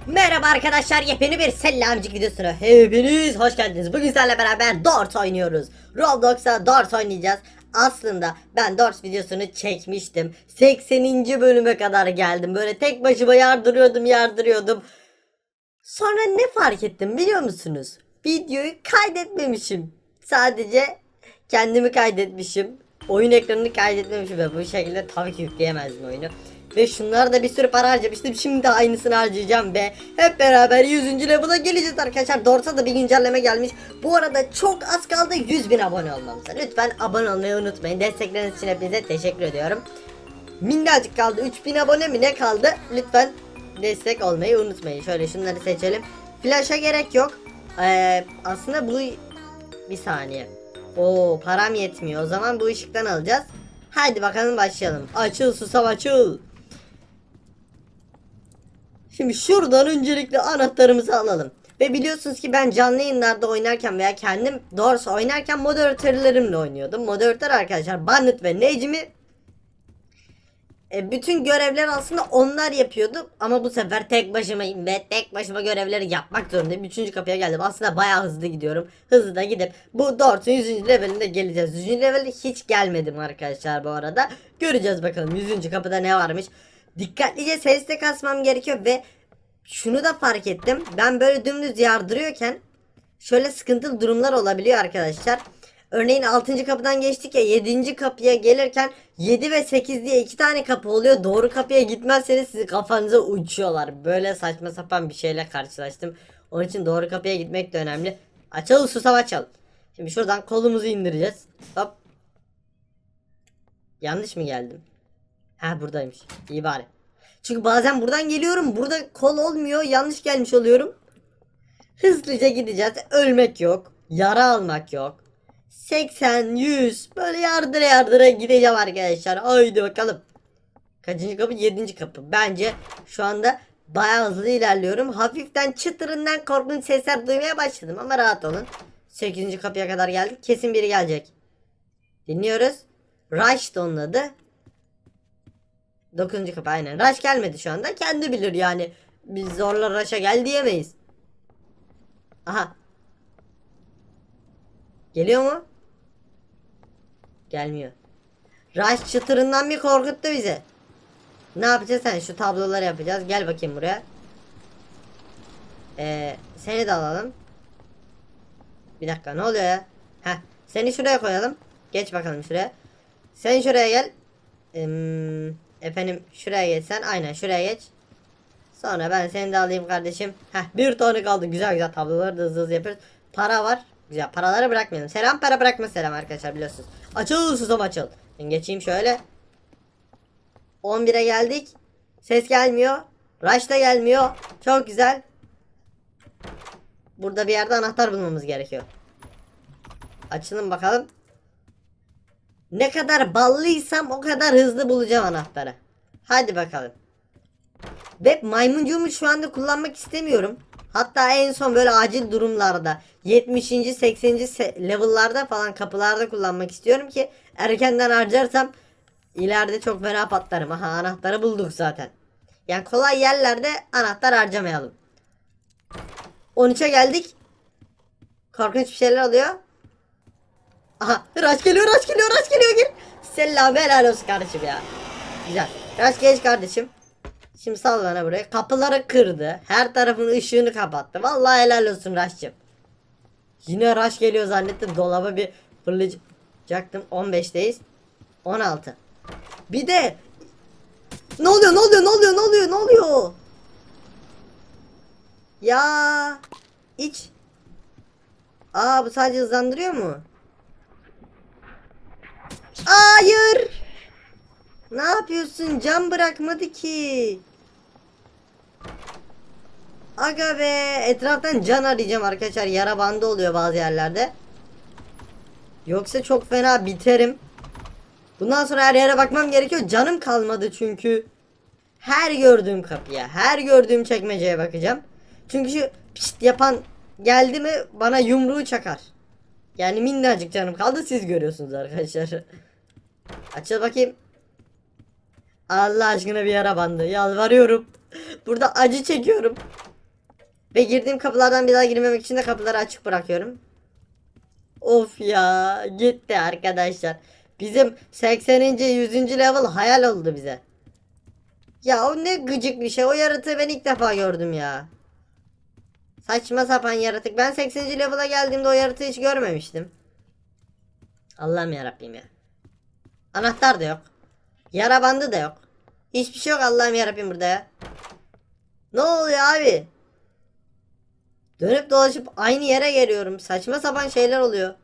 Merhaba arkadaşlar, yepyeni bir selamcık videosuna hepiniz hoş geldiniz. Bugün sizlerle beraber Dort oynuyoruz. Roblox'a Dort oynayacağız. Aslında ben Dort videosunu çekmiştim. 80. bölüme kadar geldim. Böyle tek başıma yardırıyordum. Sonra ne fark ettim biliyor musunuz? Videoyu kaydetmemişim. Sadece kendimi kaydetmişim. Oyun ekranını kaydetmemişim ve bu şekilde tabii ki yükleyemezdim oyunu. Ve şunlar da bir sürü para harcamıştım. Şimdi de aynısını harcayacağım ve hep beraber 100. level'a geleceğiz arkadaşlar. Dort'a da bir güncelleme gelmiş. Bu arada çok az kaldı 100.000 abone olmamıza. Lütfen abone olmayı unutmayın. Destekleriniz için hepinize teşekkür ediyorum. Minnacık kaldı. 3000 abone mi ne kaldı? Lütfen destek olmayı unutmayın. Şöyle şunları seçelim. Flash'a gerek yok. Aslında bu... Bir saniye. Oo, param yetmiyor. O zaman bu ışıktan alacağız. Haydi bakalım başlayalım. Açıl susam açıl. Şimdi şuradan öncelikle anahtarımızı alalım. Ve biliyorsunuz ki ben canlı yayınlarda oynarken veya kendim doğrusu oynarken moderatörlerimle oynuyordum. Moderatör arkadaşlar Barnett ve Necmi. Bütün görevler aslında onlar yapıyordu. Ama bu sefer tek başımayım ve tek başıma görevleri yapmak zorundayım. 3. kapıya geldim. Aslında bayağı hızlı gidiyorum. Hızlı da gidip bu Dort'un 100. levelinde geleceğiz. 100. levelde hiç gelmedim arkadaşlar bu arada. Göreceğiz bakalım 100. kapıda ne varmış. Dikkatlice sesle kasmam gerekiyor ve şunu da fark ettim. Ben böyle dümdüz yardırıyorken şöyle sıkıntılı durumlar olabiliyor arkadaşlar. Örneğin 6. kapıdan geçtik ya, 7. kapıya gelirken 7 ve 8 diye 2 tane kapı oluyor. Doğru kapıya gitmezseniz sizi kafanıza uçuyorlar. Böyle saçma sapan bir şeyle karşılaştım. Onun için doğru kapıya gitmek de önemli. Açalım susam açalım. Şimdi şuradan kolumuzu indireceğiz. Hop. Yanlış mı geldim? Ha, buradaymış. İyi bari. Çünkü bazen buradan geliyorum. Burada kol olmuyor. Yanlış gelmiş oluyorum. Hızlıca gideceğiz. Ölmek yok. Yara almak yok. 80, 100 böyle yardıra gideceğim arkadaşlar. Haydi bakalım. Kaçıncı kapı? 7. kapı. Bence şu anda bayağı hızlı ilerliyorum. Hafiften çıtırından korkunç sesler duymaya başladım ama rahat olun. 8. kapıya kadar geldik. Kesin biri gelecek. Dinliyoruz. Rush da onun adı. 9. kapı aynen. Rush gelmedi şu anda. Kendi bilir yani. Biz zorla Rush'a gel diyemeyiz. Aha. Geliyor mu? Gelmiyor. Rush çıtırından bir korkuttu bizi. Ne yapacağız sen? Şu tabloları yapacağız. Gel bakayım buraya. Seni de alalım. Bir dakika, ne oluyor ya? Heh, seni şuraya koyalım. Geç bakalım şuraya. Sen şuraya gel. Efendim şuraya geç sen. Aynen şuraya geç. Sonra ben seni de alayım kardeşim. Heh, bir tane kaldı. Güzel tabloları da hızlı yapıyoruz. Para var. Güzel, paraları bırakmayalım. Selam para bırakma selam arkadaşlar, biliyorsunuz. Açıl susam açıl. Ben geçeyim şöyle. 11'e geldik. Ses gelmiyor. Rush da gelmiyor. Çok güzel. Burada bir yerde anahtar bulmamız gerekiyor. Açılın bakalım. Ne kadar ballıysam o kadar hızlı bulacağım anahtarı. Hadi bakalım. Ve maymuncuğumu şu anda kullanmak istemiyorum. Hatta en son böyle acil durumlarda 70. 80. level'larda falan kapılarda kullanmak istiyorum ki erkenden harcarsam ileride çok fena patlarım. Aha, anahtarı bulduk zaten. Yani kolay yerlerde anahtar harcamayalım. 13'e geldik. Korkunç bir şeyler oluyor. Aha, Rush geliyor gir. Selam, helal olsun kardeşim ya. Güzel. Rush geç kardeşim. Şimdi sal bana buraya. Kapıları kırdı. Her tarafın ışığını kapattı. Vallahi helal olsun Rush'cığım. Yine Rush geliyor zannettim. Dolaba bir fırlayacaktım. 15'teyiz. 16. Bir de ne oluyor? Ya iç. Aa, bu sadece hızlandırıyor mu? Hayır. Ne yapıyorsun? Cam bırakmadı ki. Aga be, etraftan can arayacağım arkadaşlar. Yara bandı oluyor bazı yerlerde. Yoksa çok fena biterim. Bundan sonra her yere bakmam gerekiyor. Canım kalmadı çünkü. Her gördüğüm kapıya, her gördüğüm çekmeceye bakacağım. Çünkü şu pişt yapan geldi mi bana yumruğu çakar. Yani minnacık canım kaldı, siz görüyorsunuz arkadaşlar. Açıl bakayım. Allah aşkına bir yara bandı. Yalvarıyorum. Burada acı çekiyorum. Ve girdiğim kapılardan bir daha girmemek için de kapıları açık bırakıyorum. Of ya, gitti arkadaşlar. Bizim 80. 100. level hayal oldu bize. Ya o ne gıcık bir şey. O yaratığı ben ilk defa gördüm ya. Saçma sapan yaratık. Ben 80. level'a geldiğimde o yaratığı hiç görmemiştim. Allah'ım yarabbim ya. Anahtar da yok. Yara bandı da yok. Hiçbir şey yok Allah'ım yarabbim burada ya. Ne oluyor abi? Dönüp dolaşıp aynı yere geliyorum. Saçma sapan şeyler oluyor.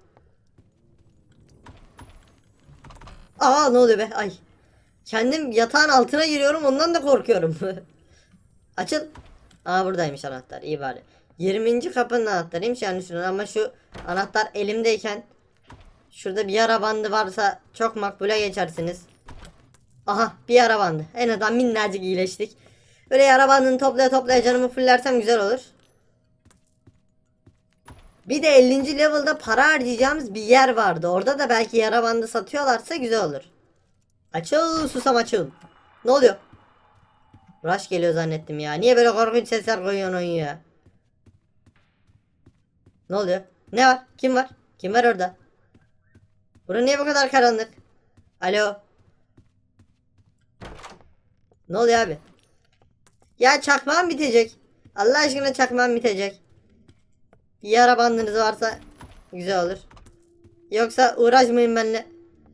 Aa, ne oluyor be? Ay. Kendim yatağın altına giriyorum, ondan da korkuyorum. Açıl. Aa, buradaymış anahtar. İyi bari. 20. kapının anahtarıymış yani şunun, ama şu anahtar elimdeyken şurada bir yara bandı varsa çok makbule geçersiniz. Aha, bir yara bandı. En azından minnacık iyileştik. Böyle yara bandını toplaya toplaya canımı fullersem güzel olur. Bir de 50. level'da para harcayacağımız bir yer vardı. Orada da belki yara bandı satıyorlarsa güzel olur. Açıl susam açıl. Ne oluyor? Rush geliyor zannettim ya. Niye böyle korkunç sesler koyuyorsun oyun ya? Ne oluyor? Ne var? Kim var? Kim var orada? Burası niye bu kadar karanlık? Alo? Ne oluyor abi? Ya çakmağım bitecek. Allah aşkına çakmağım bitecek. Bir yara bandınız varsa güzel olur. Yoksa uğraşmayın benimle.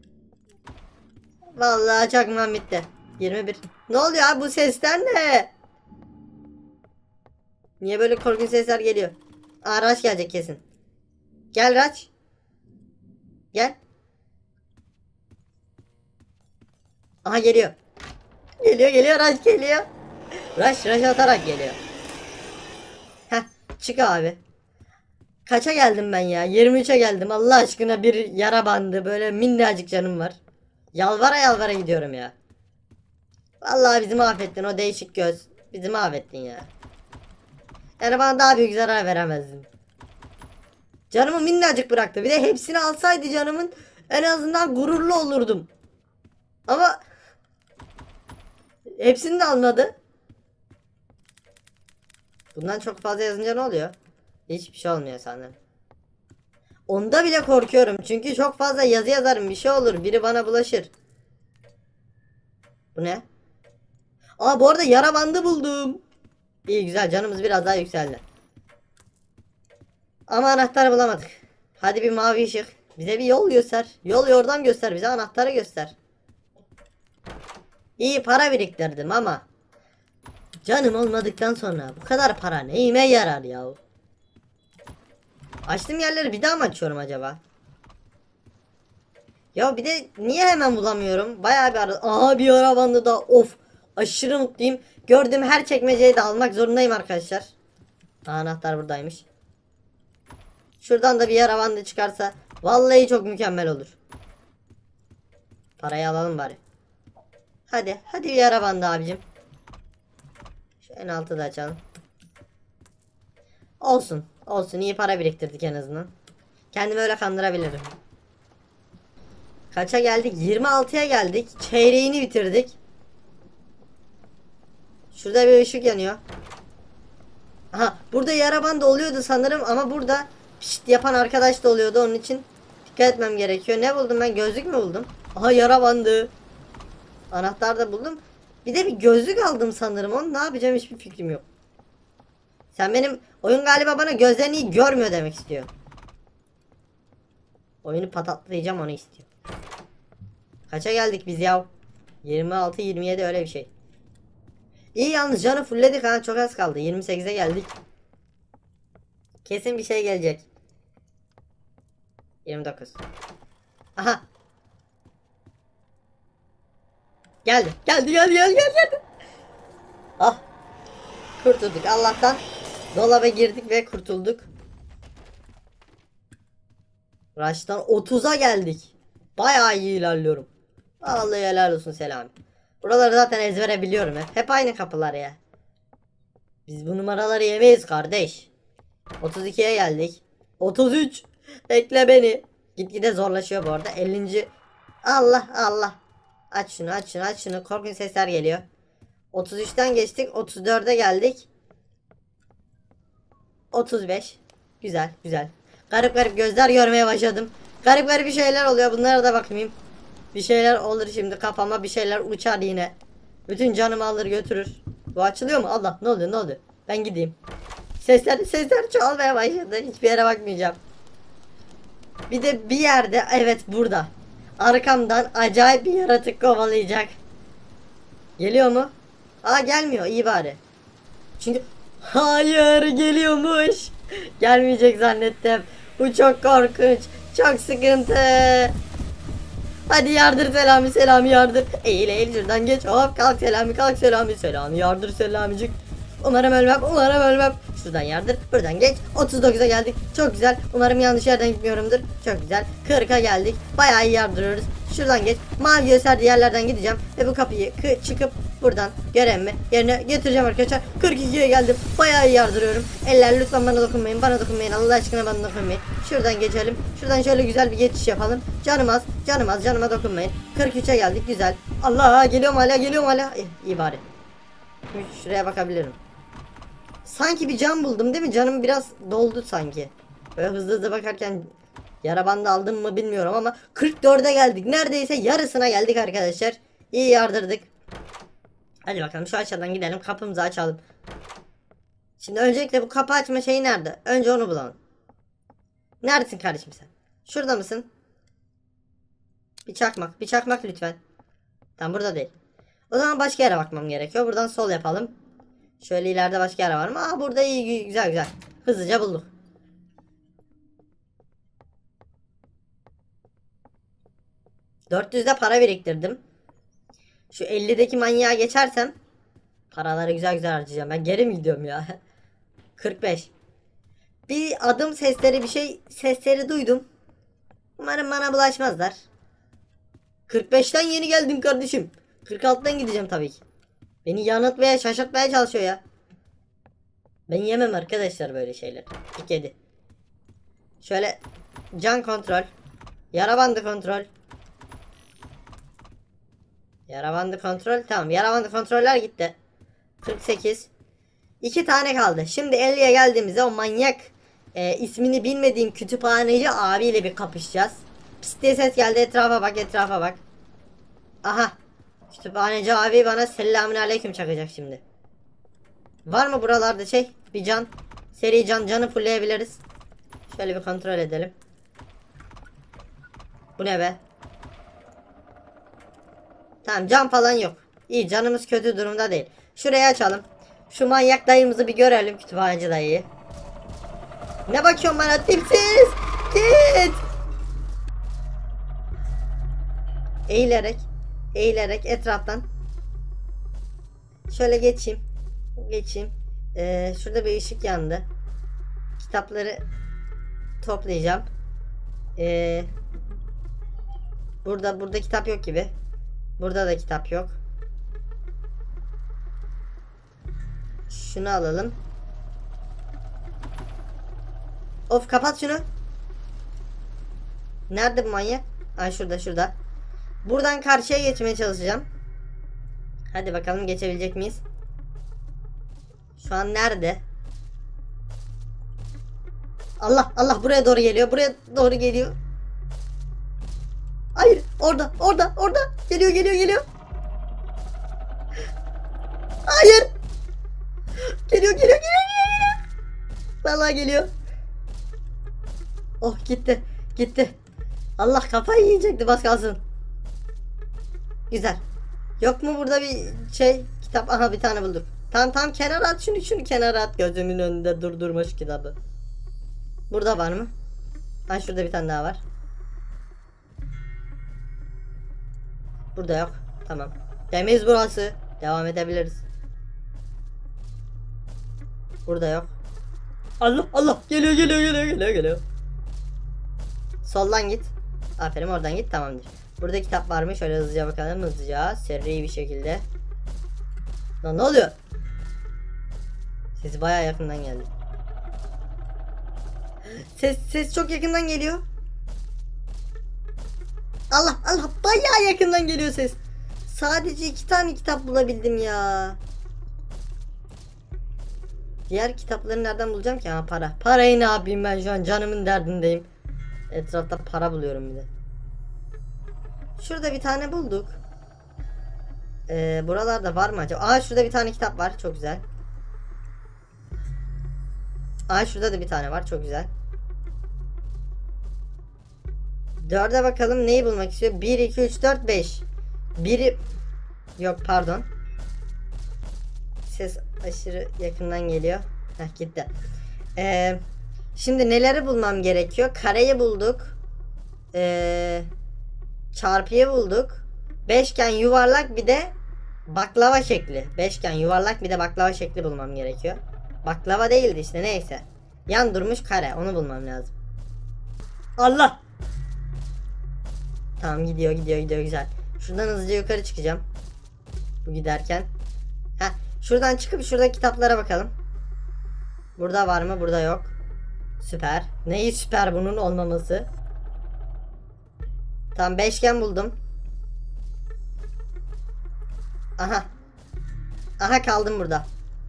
Vallahi çakmağım bitti. 21. Ne oluyor abi, bu sesler ne? Niye böyle korkunç sesler geliyor? Aa, Raç gelecek kesin. Gel Raç. Gel. Aha, geliyor. Geliyor Raç geliyor. Raç atarak geliyor. Heh, çık abi. Kaça geldim ben ya? 23'e geldim. Allah aşkına bir yara bandı. Böyle minnacık canım var. Yalvara yalvara gidiyorum ya. Vallahi bizi mahvettin o değişik göz. Bizi mahvettin ya. Yani bana daha büyük zarar veremezdin. Canımı minnacık bıraktı. Bir de hepsini alsaydı canımın, en azından gururlu olurdum. Ama hepsini de almadı. Bundan çok fazla yazınca ne oluyor? Hiçbir şey olmuyor sanırım. Onda bile korkuyorum. Çünkü çok fazla yazı yazarım. Bir şey olur. Biri bana bulaşır. Bu ne? Aa, bu arada yara bandı buldum. İyi, güzel, canımız biraz daha yükseldi. Ama anahtar bulamadık. Hadi bir mavi ışık. Bize bir yol göster. Yol yordam göster bize, anahtarı göster. İyi para biriktirdim ama canım olmadıktan sonra bu kadar para neyime yarar ya? Açtığım yerleri bir daha mı açıyorum acaba? Ya bir de niye hemen bulamıyorum? Bayağı bir ara. Aha, bir ara bandı da, of. Aşırı mutluyum. Gördüğüm her çekmeceyi de almak zorundayım arkadaşlar. Aa, anahtar buradaymış. Şuradan da bir yara bandı çıkarsa vallahi çok mükemmel olur. Parayı alalım bari. Hadi bir yara bandı abicim. Şu en altı da açalım. Olsun, iyi para biriktirdik en azından. Kendimi öyle kandırabilirim. Kaça geldik? 26'ya geldik. Çeyreğini bitirdik. Şurada bir ışık yanıyor. Aha, burada yara bandı oluyordu sanırım ama burada pişt yapan arkadaş da oluyordu, onun için dikkat etmem gerekiyor. Ne buldum ben? Gözlük mü buldum? Aha, yara bandı. Anahtar da buldum. Bir de bir gözlük aldım sanırım. Onu ne yapacağım hiçbir fikrim yok. Sen benim oyun galiba bana gözlerini iyi görmüyor demek istiyor. Oyunu patatlayacağım, onu istiyor. Kaça geldik biz ya? 26 27 öyle bir şey. İyi, yalnız canı fullledik ha, çok az kaldı. 28'e geldik. Kesin bir şey gelecek. 29. Aha. Geldi. Ah. Kurtulduk Allah'tan. Dolaba girdik ve kurtulduk. Rush'tan 30'a geldik. Bayağı iyi ilerliyorum. Vallahi helal olsun Selami. Buraları zaten ezbere biliyorum hep. Hep aynı kapılar ya. Biz bu numaraları yemeyiz kardeş. 32'ye geldik. 33. Bekle beni. Gitgide zorlaşıyor bu arada. 50. Allah. Aç şunu. Korkunç sesler geliyor. 33'ten geçtik. 34'e geldik. 35. Güzel güzel. Garip garip gözler görmeye başladım. Garip garip bir şeyler oluyor, bunlara da bakmayayım. Bir şeyler olur şimdi, kafama bir şeyler uçar yine. Bütün canımı alır götürür. Bu açılıyor mu? Allah, ne oluyor ne oluyor? Ben gideyim. Sesler çoğalmaya başladı. Hiçbir yere bakmayacağım. Bir de bir yerde, evet burada, arkamdan acayip bir yaratık kovalayacak. Geliyor mu? Aa, gelmiyor, iyi bari. Çünkü hayır, geliyormuş. Gelmeyecek zannettim. Bu çok korkunç. Çok sıkıntı. Hadi yardır Selami, Selami yardır. Eğil eğil şuradan geç. Hop, kalk Selami, kalk Selami, Selami yardır Selamicik. Umarım ölmem, umarım ölmem. Şuradan yardır, buradan geç. 39'a geldik, çok güzel. Umarım yanlış yerden gitmiyorumdur. Çok güzel. 40'a geldik, bayağı iyi yardırıyoruz. Şuradan geç. Mavi gösterdiği yerlerden gideceğim ve bu kapıyı çıkıp buradan görevimi yerine getireceğim arkadaşlar. 42'ye geldim, bayağı iyi yardırıyorum. Eller lütfen bana dokunmayın, bana dokunmayın, Allah aşkına bana dokunmayın. Şuradan geçelim, şuradan şöyle güzel bir geçiş yapalım. Canım az, canım az, canıma dokunmayın. 43'e geldik, güzel. Allah, geliyorum hala, geliyorum hala. İyi bari. Şuraya bakabilirim. Sanki bir can buldum değil mi? Canım biraz doldu sanki. Böyle hızlı hızlı bakarken yara bandı aldım mı bilmiyorum ama 44'e geldik. Neredeyse yarısına geldik arkadaşlar. İyi yardırdık. Hadi bakalım şu aşağıdan gidelim, kapımızı açalım. Şimdi öncelikle bu kapı açma şeyi nerede? Önce onu bulalım. Neredesin kardeşim sen? Şurada mısın? Bir çakmak lütfen. Tam burada değil. O zaman başka yere bakmam gerekiyor. Buradan sol yapalım. Şöyle ileride başka yer var mı? Aa, burada iyi, güzel güzel. Hızlıca bulduk. ...400'de para biriktirdim. Şu 50'deki manyağa geçersem paraları güzel güzel harcayacağım. Ben geri mi gidiyorum ya? 45. Bir adım sesleri, bir şey sesleri duydum. Umarım bana bulaşmazlar. 45'ten yeni geldim kardeşim. 46'dan gideceğim tabii ki. Beni yanıltmaya, şaşırtmaya çalışıyor ya. Ben yemem arkadaşlar böyle şeyler. 47. Şöyle can kontrol. Yara bandı kontrol. Yara bandı kontrol. Tamam, yara bandı kontroller gitti. 48. 2 tane kaldı. Şimdi 50'ye geldiğimizde o manyak ismini bilmediğim kütüphaneci abiyle bir kapışacağız. Pist diye ses geldi, etrafa bak, etrafa bak. Aha. Kütüphaneci abi bana selamünaleyküm çakacak şimdi. Var mı buralarda şey? Bir can. Seri canı fullleyebiliriz. Şöyle bir kontrol edelim. Bu ne be? Tamam, can falan yok. İyi, canımız kötü durumda değil. Şurayı açalım. Şu manyak dayımızı bir görelim, kütüphaneci dayıyı. Ne bakıyorsun bana tipsiz? Git. Eğilerek etraftan. Şöyle geçeyim. Şurada bir ışık yandı. Kitapları toplayacağım. Burada kitap yok gibi. Burada da kitap yok. Şunu alalım. Of, kapat şunu. Nerede bu manyak? Ay, şurada. Buradan karşıya geçmeye çalışacağım. Hadi bakalım, geçebilecek miyiz? Şu an nerede? Allah, buraya doğru geliyor. Hayır, orada. Geliyor. Hayır. Geliyor. Vallahi geliyor. Oh, gitti. Allah, kafayı yiyecekti, bas kalsın. Güzel. Yok mu burada bir şey, kitap? Aha, bir tane bulduk. Tamam, kenara at şunu kenara at. Gözümün önünde durdurmuş kitabı. Burada var mı? Ha, şurada bir tane daha var. Burada yok. Tamam. Temiz burası. Devam edebiliriz. Burada yok. Allah, geliyor. Soldan git. Aferin, oradan git, tamamdır. Burada kitap var mı? Şöyle hızlıca bakalım, seri bir şekilde. Lan, ne oluyor? Sesi bayağı yakından geldi. Ses çok yakından geliyor. Allah, bayağı yakından geliyor ses. Sadece 2 tane kitap bulabildim ya. Diğer kitapları nereden bulacağım ki? Ha, para. Parayı ne yapayım ben şu an, canımın derdindeyim. Etrafta para buluyorum bir de. Şurada bir tane bulduk. Buralarda var mı acaba? Aa, şurada bir tane kitap var. Çok güzel. Aa, şurada da bir tane var. Çok güzel. 4'e bakalım neyi bulmak istiyor? 1, 2, 3, 4, 5. Biri... Yok, pardon. Ses aşırı yakından geliyor. Heh, gitti. Şimdi neleri bulmam gerekiyor? Kareyi bulduk. Çarpıyı bulduk. Beşgen, yuvarlak, bir de baklava şekli. Beşgen, yuvarlak, bir de baklava şekli bulmam gerekiyor. Baklava değildi işte, neyse. Yan durmuş kare, onu bulmam lazım. Allah! Tamam, gidiyor güzel. Şuradan hızlıca yukarı çıkacağım. Bu giderken. Heh, şuradan çıkıp şurada kitaplara bakalım. Burada var mı? Burada yok. Süper. Neyi süper bunun olmaması? Tamam, beşgen buldum. Aha. Aha, kaldım burada.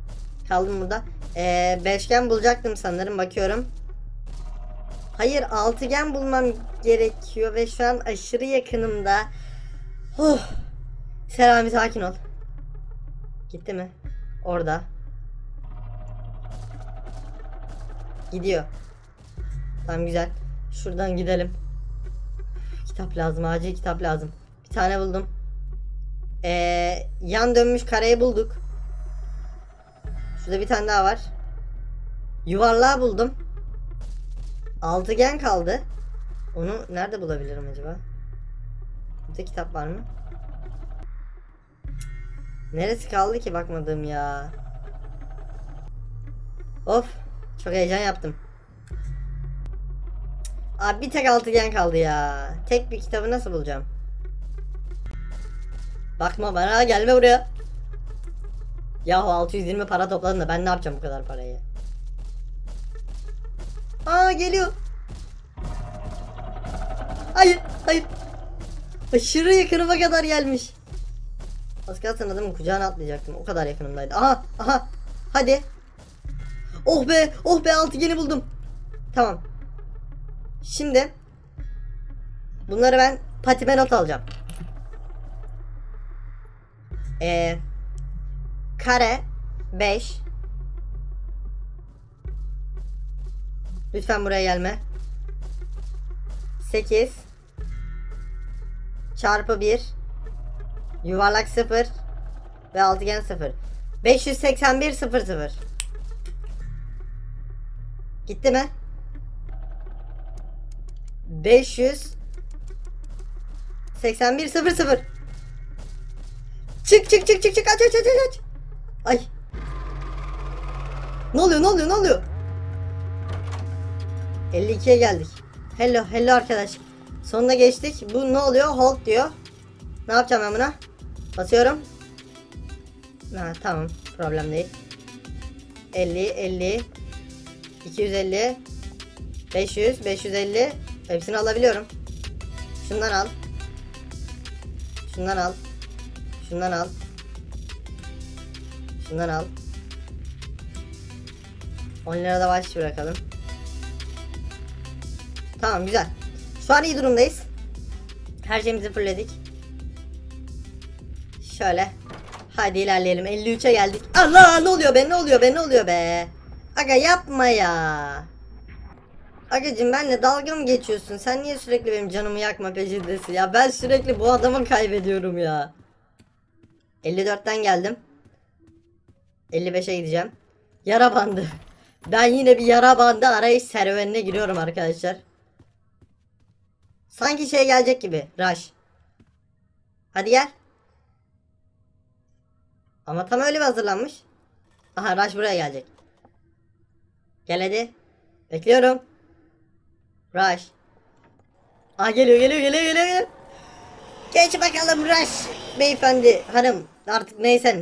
Beşgen bulacaktım sanırım, bakıyorum. Hayır, altıgen bulmam gerekiyor ve şu an aşırı yakınımda. Selami, sakin ol. Gitti mi? Orada. Gidiyor. Tamam, güzel. Şuradan gidelim. Kitap lazım, acil kitap lazım. Bir tane buldum. Yan dönmüş kareyi bulduk. Şurada bir tane daha var. Yuvarlağı buldum. Altıgen kaldı. Onu nerede bulabilirim acaba? Burada kitap var mı? Neresi kaldı ki bakmadığım ya. Of, çok heyecan yaptım. Abi, bir tek altıgen kaldı ya. Tek bir kitabı nasıl bulacağım? Bakma bana, gelme buraya. Yahu 620 para topladım da ben ne yapacağım bu kadar parayı? Aa, geliyor. Hayır. Aşırı yakınıma kadar gelmiş. Az kalsın adamın kucağına atlayacaktım. O kadar yakınımdaydı. Aha. Hadi. Oh be, altıgeni buldum. Tamam. Şimdi bunları ben patime not alacağım. Kare 5. Lütfen buraya gelme. 8 çarpı 1 yuvarlak 0 ve altıgen 0. 581 00. Gitti mi? 581 00. Çık. Aç. Ay. Ne oluyor? 52'ye geldik. Hello arkadaş. Sonuna geçtik. Bu ne oluyor? Hold diyor. Ne yapacağım ben buna? Basıyorum. Ha, tamam. Problem değil. 50 250 500 550. Hepsini alabiliyorum. Şundan al. 10 lira da bahşiş bırakalım. Tamam, güzel. Şu an iyi durumdayız. Her şeyimizi fırladık. Şöyle. Hadi ilerleyelim. 53'e geldik. Allah, ne oluyor be? Aga, yapma ya. Agacım, benimle dalga mı geçiyorsun? Sen niye sürekli benim canımı yakma peşindesin ya? Ben sürekli bu adamı kaybediyorum ya. 54'ten geldim. 55'e gideceğim. Yara bandı. Ben yine bir yara bandı arayış serüvenine giriyorum arkadaşlar. Sanki şey gelecek gibi. Rush. Hadi gel. Ama tam öyle bir hazırlanmış. Aha, Rush buraya gelecek. Gel hadi. Bekliyorum. Rush. Aa, geliyor. Geç bakalım Rush. Beyefendi, hanım, artık neysen.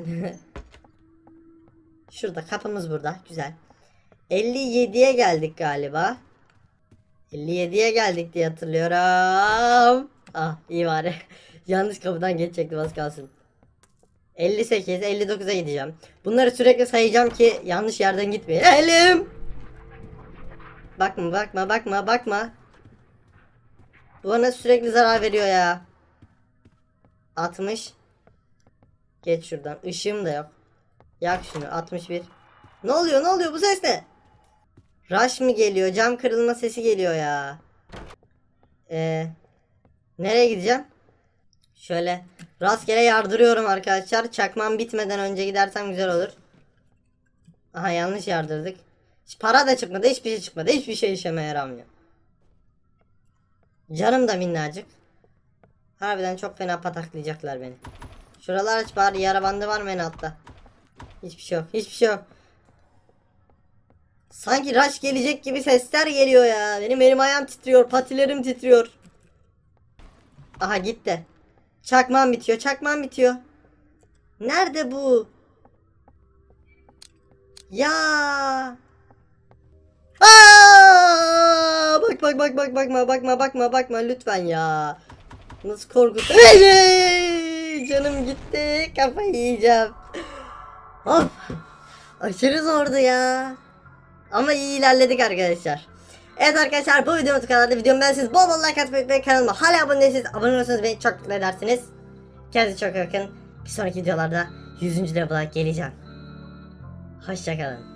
Şurada kapımız burada. Güzel. 57'ye geldik galiba. 57'ye geldik diye hatırlıyorum. Ah, iyi bari. Yanlış kapıdan geçecektim, az kalsın. 58, 59'a gideceğim. Bunları sürekli sayacağım ki yanlış yerden gitmeyin. Elim. Bakma bakma bakma bakma. Bu bana sürekli zarar veriyor ya. 60. Geç şuradan. Işığım da yok. Yak şunu. 61. Ne oluyor ne oluyor, bu ses ne? Rush mı geliyor? Cam kırılma sesi geliyor ya. Nereye gideceğim? Şöyle rastgele yardırıyorum arkadaşlar. Çakmam bitmeden önce gidersem güzel olur. Aha, yanlış yardırdık. Hiç para da çıkmadı. Hiçbir şey çıkmadı. Hiçbir şey işeme yaramıyor. Canım da minnacık. Harbiden çok fena pataklayacaklar beni. Şuralar aç bari. Yara bandı var mı en altta? Hiçbir şey yok. Hiçbir şey yok. Sanki rush gelecek gibi sesler geliyor ya. Benim elim ayağım titriyor. Patilerim titriyor. Aha, gitti. Çakmağım bitiyor. Çakmağım bitiyor. Nerede bu? Ya. Aa! Bak bak bak bak bakma bakma bakma bakma lütfen ya. Nasıl korkut? Canım gitti. Kafayı yiyeceğim. Of. Aşırı zordu ya. Ama iyi ilerledik arkadaşlar. Evet arkadaşlar, bu videomuz kadardı. Videomu beğendiyseniz bol bol like atmayı ve kanalıma hala abone değilseniz abone olursanız beni çok mutlu edersiniz. Kendinize çok bakın. Bir sonraki videolarda 100. level'a geleceğim. Hoşçakalın.